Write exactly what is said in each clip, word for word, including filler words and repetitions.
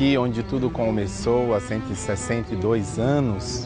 aqui onde tudo começou há cento e sessenta e dois anos,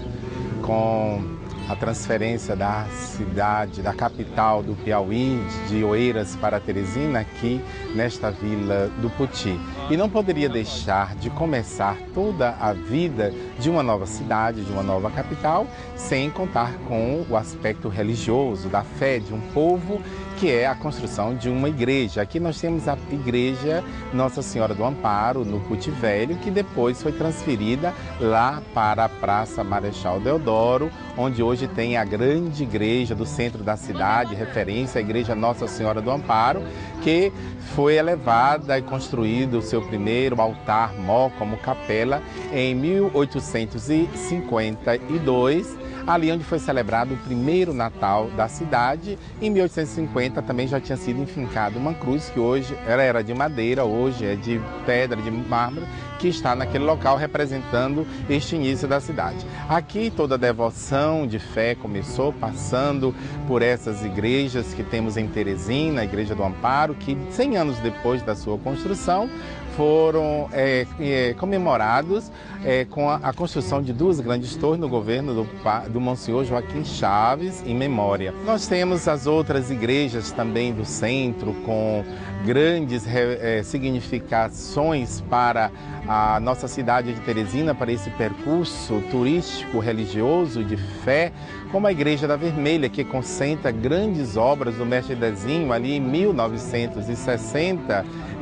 com a transferência da cidade, da capital do Piauí, de Oeiras para Teresina, aqui nesta vila do Poti. E não poderia deixar de começar toda a vida de uma nova cidade, de uma nova capital, sem contar com o aspecto religioso, da fé de um povo, que é a construção de uma igreja. Aqui nós temos a igreja Nossa Senhora do Amparo, no Poti Velho, que depois foi transferida lá para a Praça Marechal Deodoro, onde hoje tem a grande igreja do centro da cidade, referência à igreja Nossa Senhora do Amparo, que foi elevada e construído o seu primeiro altar-mó como capela em mil oitocentos e cinquenta e dois, ali onde foi celebrado o primeiro Natal da cidade. Em mil oitocentos e cinquenta também já tinha sido enfincada uma cruz, que hoje ela era de madeira, hoje é de pedra, de mármore, que está naquele local representando este início da cidade. Aqui toda a devoção de fé começou passando por essas igrejas que temos em Teresina, a Igreja do Amparo, que cem anos depois da sua construção foram é, é, comemorados é, com a, a construção de duas grandes torres no governo do, do Monsenhor Joaquim Chaves, em memória. Nós temos as outras igrejas também do centro, com grandes é, significações para a nossa cidade de Teresina, para esse percurso turístico, religioso, de fé, como a Igreja da Vermelha, que concentra grandes obras do Mestre Dezinho, ali em mil novecentos e sessenta,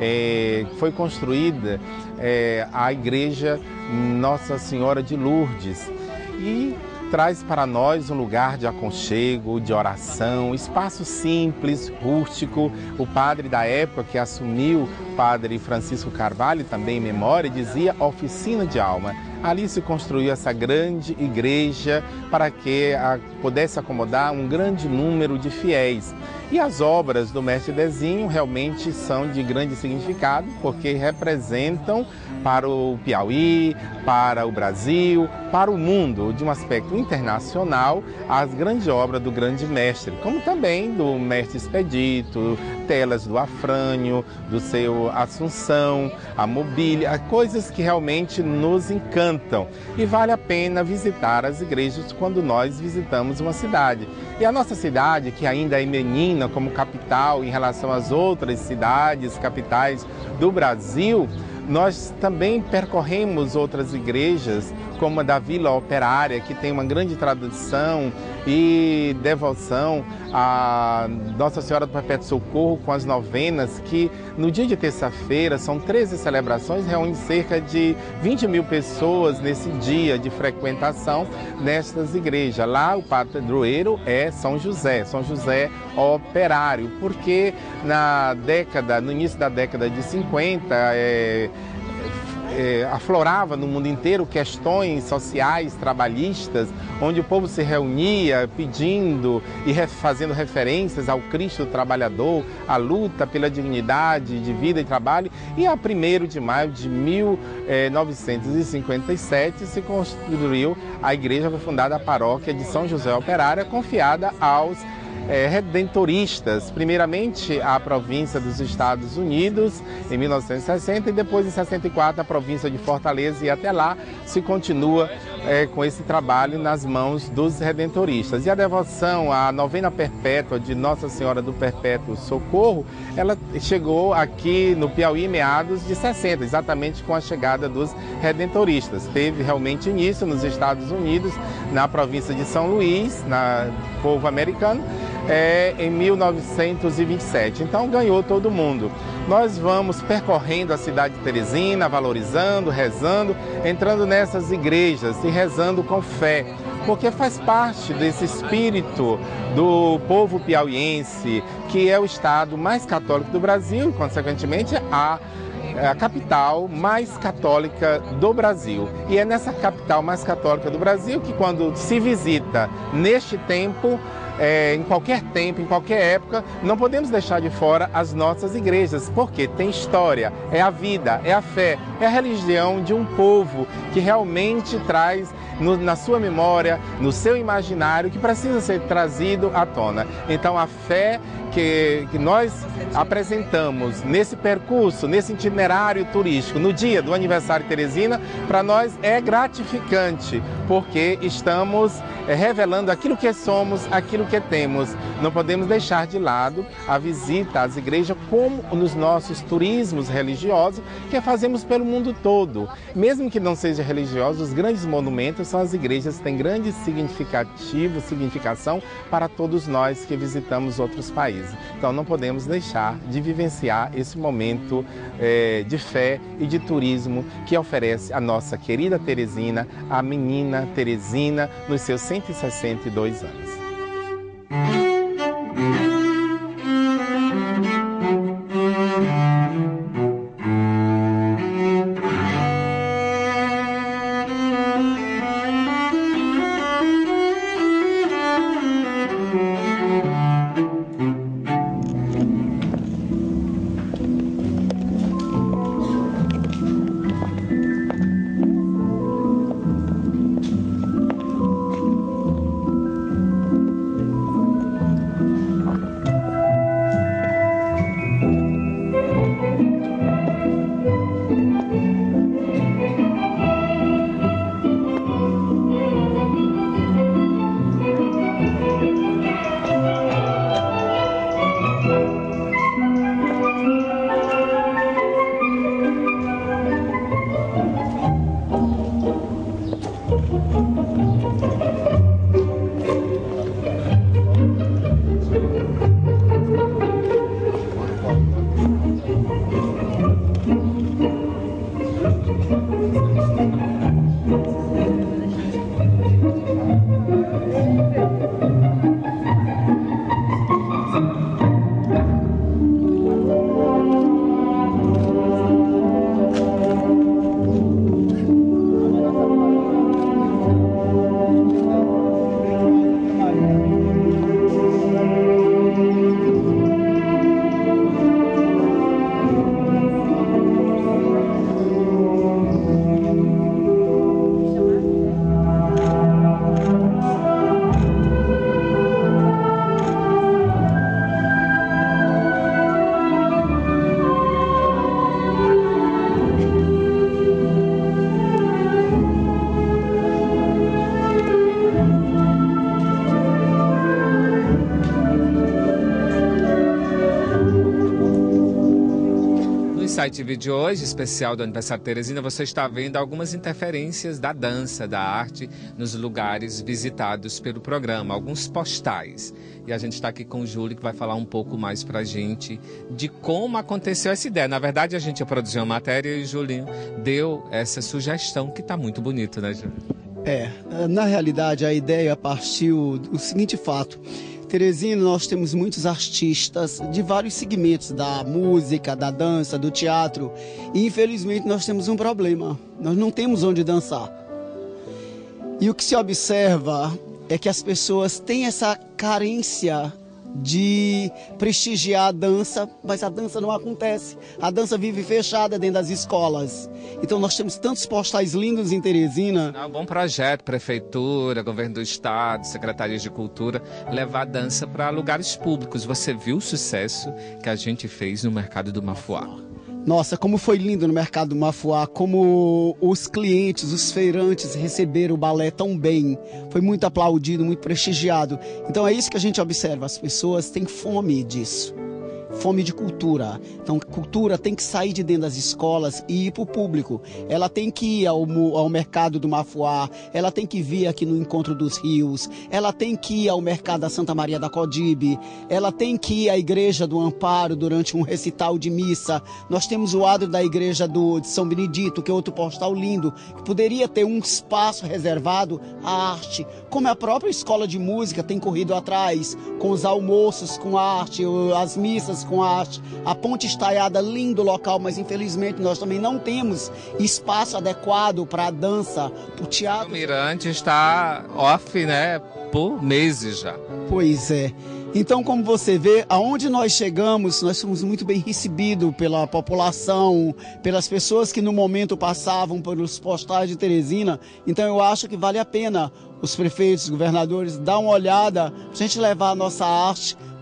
é, foi construída é, a Igreja Nossa Senhora de Lourdes, e traz para nós um lugar de aconchego, de oração, espaço simples, rústico. O padre da época que assumiu, padre Francisco Carvalho, também em memória, dizia oficina de alma. Ali se construiu essa grande igreja para que a, pudesse acomodar um grande número de fiéis. E as obras do Mestre Dezinho realmente são de grande significado, porque representam para o Piauí, para o Brasil, para o mundo, de um aspecto internacional, as grandes obras do grande mestre, como também do Mestre Expedito, telas do Afrânio, do seu Assunção, a mobília, coisas que realmente nos encantam. E vale a pena visitar as igrejas quando nós visitamos uma cidade. E a nossa cidade, que ainda é menina como capital em relação às outras cidades, capitais do Brasil, nós também percorremos outras igrejas, como a da Vila Operária, que tem uma grande tradição e devoção a Nossa Senhora do Perpétuo Socorro, com as novenas, que no dia de terça-feira são treze celebrações, reúne cerca de vinte mil pessoas nesse dia de frequentação nestas igrejas. Lá o padroeiro é São José, São José Operário, porque na década, no início da década de cinquenta, é, É, aflorava no mundo inteiro questões sociais, trabalhistas, onde o povo se reunia pedindo e re, fazendo referências ao Cristo trabalhador, à luta pela dignidade de vida e trabalho. E a primeiro de maio de mil novecentos e cinquenta e sete se construiu a igreja, foi fundada a paróquia de São José Operária, confiada aos É, redentoristas, primeiramente a província dos Estados Unidos em mil novecentos e sessenta e depois em sessenta e quatro a província de Fortaleza, e até lá se continua é, com esse trabalho nas mãos dos redentoristas. E a devoção à novena perpétua de Nossa Senhora do Perpétuo Socorro, ela chegou aqui no Piauí em meados de sessenta, exatamente com a chegada dos redentoristas. Teve realmente início nos Estados Unidos, na província de São Luís, na povo americano, É, em mil novecentos e vinte e sete. Então ganhou todo mundo. Nós vamos percorrendo a cidade de Teresina, valorizando, rezando, entrando nessas igrejas e rezando com fé, porque faz parte desse espírito do povo piauiense, que é o estado mais católico do Brasil e, consequentemente, a a capital mais católica do Brasil. E é nessa capital mais católica do Brasil que, quando se visita neste tempo, É, em qualquer tempo, em qualquer época, não podemos deixar de fora as nossas igrejas, porque tem história, é a vida, é a fé, é a religião de um povo que realmente traz no, na sua memória, no seu imaginário, que precisa ser trazido à tona. Então a fé que, que nós apresentamos nesse percurso, nesse itinerário turístico, no dia do aniversário de Teresina, para nós é gratificante, porque estamos é, revelando aquilo que somos, aquilo que temos. Não podemos deixar de lado a visita às igrejas como nos nossos turismos religiosos que fazemos pelo mundo todo. Mesmo que não seja religioso, os grandes monumentos são as igrejas que têm grande significativo, significação para todos nós que visitamos outros países. Então não podemos deixar de vivenciar esse momento é, de fé e de turismo que oferece a nossa querida Teresina, a menina Teresina, nos seus cento e sessenta e dois anos. No Site T V de hoje, especial do aniversário de Teresina, você está vendo algumas interferências da dança, da arte, nos lugares visitados pelo programa, alguns postais. E a gente está aqui com o Júlio, que vai falar um pouco mais para a gente de como aconteceu essa ideia. Na verdade, a gente ia produzir uma matéria e o Julinho deu essa sugestão, que está muito bonito, né, Júlio? É, na realidade, a ideia partiu do seguinte fato. Teresina, nós temos muitos artistas de vários segmentos, da música, da dança, do teatro. E infelizmente nós temos um problema, nós não temos onde dançar. E o que se observa é que as pessoas têm essa carência de prestigiar a dança, mas a dança não acontece. A dança vive fechada dentro das escolas. Então nós temos tantos postais lindos em Teresina. É um bom projeto, prefeitura, governo do estado, secretarias de cultura, levar a dança para lugares públicos. Você viu o sucesso que a gente fez no Mercado do Mafuá? Nossa, como foi lindo no Mercado do Mafuá, como os clientes, os feirantes receberam o balé tão bem. Foi muito aplaudido, muito prestigiado. Então é isso que a gente observa, as pessoas têm fome disso. Fome de cultura. Então, cultura tem que sair de dentro das escolas e ir para o público. Ela tem que ir ao, ao Mercado do Mafuá, ela tem que vir aqui no Encontro dos Rios, ela tem que ir ao Mercado da Santa Maria da Codibe, ela tem que ir à Igreja do Amparo durante um recital de missa. Nós temos o adro da Igreja do, de São Benedito, que é outro postal lindo, que poderia ter um espaço reservado à arte, como a própria escola de música tem corrido atrás, com os almoços com arte, as missas com arte, a ponte estaiada, lindo local, mas infelizmente nós também não temos espaço adequado para a dança, para o teatro. O Mirante está off, né, por meses já. Pois é. Então, como você vê, aonde nós chegamos, nós somos muito bem recebidos pela população, pelas pessoas que no momento passavam pelos postais de Teresina. Então, eu acho que vale a pena os prefeitos, os governadores, dar uma olhada, para a gente levar a nossa arte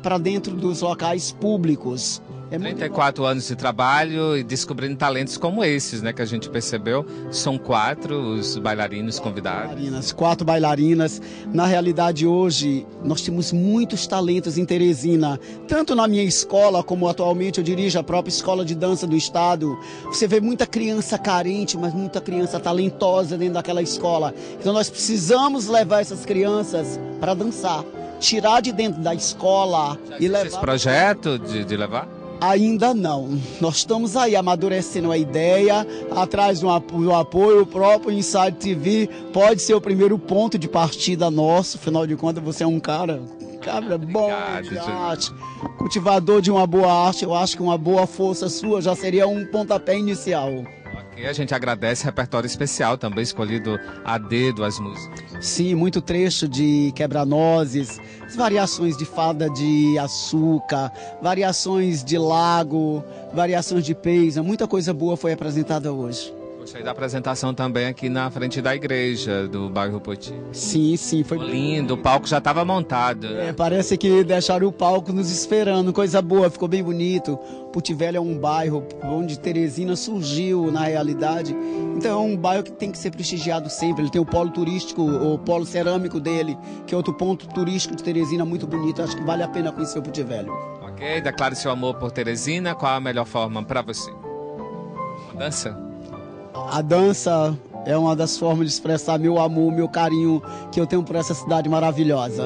para dentro dos locais públicos. É trinta e quatro anos de trabalho e descobrindo talentos como esses, né, que a gente percebeu. São quatro os bailarinos convidados. Bailarinas, quatro bailarinas. Na realidade, hoje, nós temos muitos talentos em Teresina. Tanto na minha escola, como atualmente eu dirijo a própria Escola de Dança do Estado. Você vê muita criança carente, mas muita criança talentosa dentro daquela escola. Então nós precisamos levar essas crianças para dançar. Tirar de dentro da escola e levar... Esse projeto de, de levar? Ainda não. Nós estamos aí amadurecendo a ideia, atrás do apoio, o próprio Inside T V pode ser o primeiro ponto de partida nosso, afinal de contas você é um cara, cara bom de arte, cultivador de uma boa arte, eu acho que uma boa força sua já seria um pontapé inicial. Ok, a gente agradece, repertório especial também escolhido a dedo as músicas. Sim, muito trecho de Quebra-Nozes, variações de Fada de Açúcar, variações de Lago, variações de Peisa, muita coisa boa foi apresentada hoje. Gostei da apresentação também aqui na frente da igreja do bairro Poti. Sim, sim. Foi lindo, o palco já estava montado. É, parece que deixaram o palco nos esperando, coisa boa, ficou bem bonito. Poti Velho é um bairro onde Teresina surgiu na realidade, então é um bairro que tem que ser prestigiado sempre. Ele tem o polo turístico, o polo cerâmico dele, que é outro ponto turístico de Teresina muito bonito, acho que vale a pena conhecer o Poti Velho. Ok, declare seu amor por Teresina, qual a melhor forma para você? Uma dança? A dança é uma das formas de expressar meu amor, meu carinho que eu tenho por essa cidade maravilhosa.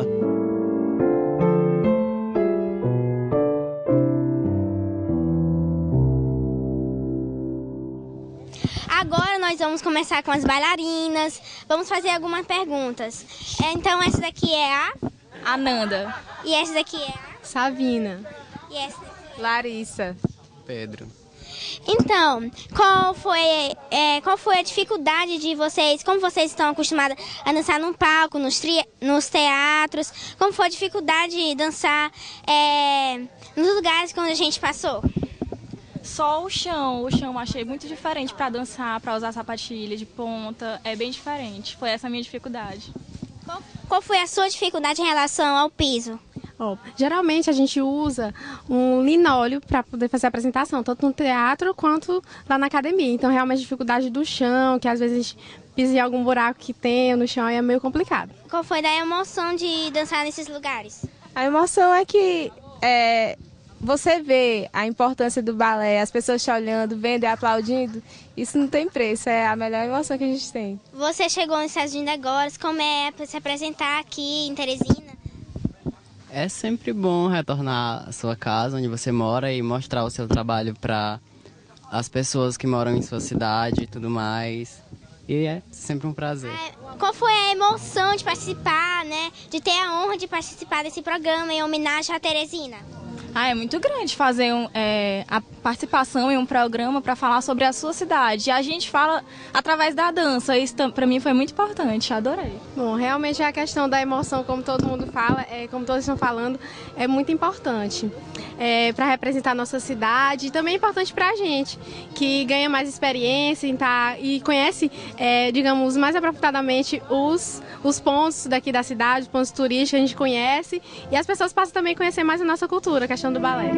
Agora nós vamos começar com as bailarinas, vamos fazer algumas perguntas. Então essa daqui é a... Ananda. E essa daqui é a... Savina. E essa daqui? Larissa. Pedro. Então, qual foi, é, qual foi a dificuldade de vocês, como vocês estão acostumados a dançar num palco, nos, tri, nos teatros, como foi a dificuldade de dançar é, nos lugares quando a gente passou? Só o chão, o chão eu achei muito diferente para dançar, para usar sapatilha de ponta, é bem diferente, foi essa a minha dificuldade. Qual, qual foi a sua dificuldade em relação ao piso? Oh, geralmente a gente usa um linóleo para poder fazer a apresentação, tanto no teatro quanto lá na academia. Então, realmente, a dificuldade do chão, que às vezes a gente pisa em algum buraco que tem no chão, é meio complicado. Qual foi a emoção de dançar nesses lugares? A emoção é que é, você vê a importância do balé, as pessoas te olhando, vendo e aplaudindo, isso não tem preço, é a melhor emoção que a gente tem. Você chegou nos Estados Unidos agora, como é se apresentar aqui em Teresina? É sempre bom retornar à sua casa, onde você mora, e mostrar o seu trabalho para as pessoas que moram em sua cidade e tudo mais. E é sempre um prazer. Qual foi a emoção de participar, né? De ter a honra de participar desse programa em homenagem à Teresina? Ah, é muito grande fazer um, é, a participação em um programa para falar sobre a sua cidade. E a gente fala através da dança, isso para mim foi muito importante, adorei. Bom, realmente a questão da emoção, como todo mundo fala, é, como todos estão falando, é muito importante é, para representar a nossa cidade e também é importante para a gente, que ganha mais experiência em tá, e conhece, é, digamos, mais aprofundadamente os, os pontos daqui da cidade, os pontos turísticos que a gente conhece, e as pessoas passam também a conhecer mais a nossa cultura, a questão do balé.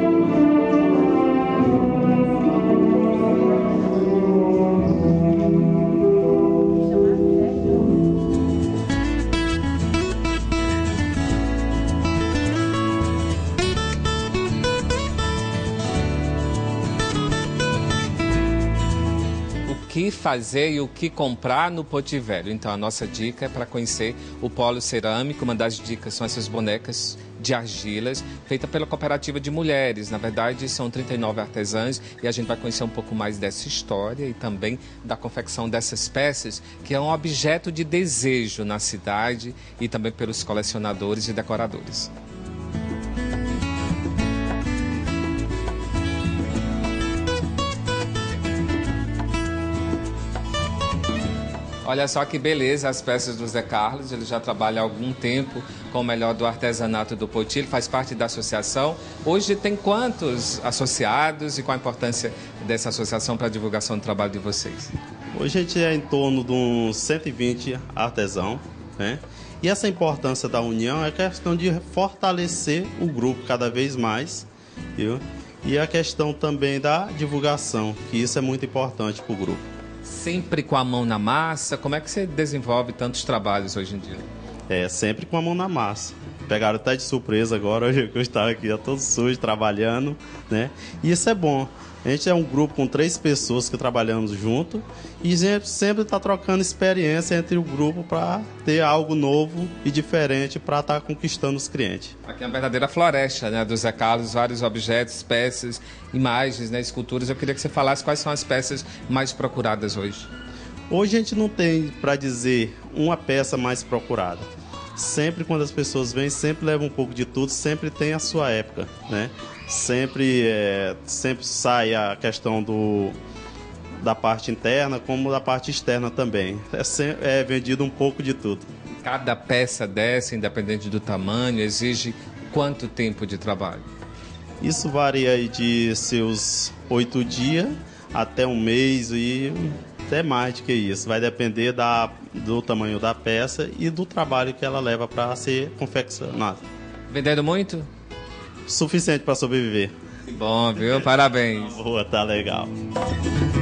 O que fazer e o que comprar no Poti Velho. Então a nossa dica é para conhecer o polo cerâmico. Uma das dicas são essas bonecas de argilas, feita pela cooperativa de mulheres. Na verdade, são trinta e nove artesãs e a gente vai conhecer um pouco mais dessa história e também da confecção dessas peças, que é um objeto de desejo na cidade e também pelos colecionadores e decoradores. Olha só que beleza as peças do Zé Carlos, ele já trabalha há algum tempo com o melhor do artesanato do Poti, ele faz parte da associação. Hoje tem quantos associados e qual a importância dessa associação para a divulgação do trabalho de vocês? Hoje a gente é em torno de uns cento e vinte artesãos, né? E essa importância da união é questão de fortalecer o grupo cada vez mais, viu? E a questão também da divulgação, que isso é muito importante para o grupo. Sempre com a mão na massa, como é que você desenvolve tantos trabalhos hoje em dia? É, sempre com a mão na massa. Pegaram até de surpresa agora, hoje eu estava aqui já todo sujo, trabalhando, né? E isso é bom. A gente é um grupo com três pessoas que trabalhamos junto e sempre está trocando experiência entre o grupo para ter algo novo e diferente para estar tá conquistando os clientes. Aqui é uma verdadeira floresta, né, do Zé Carlos, vários objetos, peças, imagens, né, esculturas. Eu queria que você falasse quais são as peças mais procuradas hoje. Hoje a gente não tem, para dizer, uma peça mais procurada. Sempre quando as pessoas vêm, sempre leva um pouco de tudo, sempre tem a sua época, né? Sempre, é, sempre sai a questão do, da parte interna como da parte externa também. É, sempre, é vendido um pouco de tudo. Cada peça dessa, independente do tamanho, exige quanto tempo de trabalho? Isso varia aí de seus oito dias até um mês e até mais do que isso. Vai depender da, do tamanho da peça e do trabalho que ela leva para ser confeccionada. Vendendo muito? Suficiente para sobreviver. Bom, viu? Parabéns. Boa, tá legal.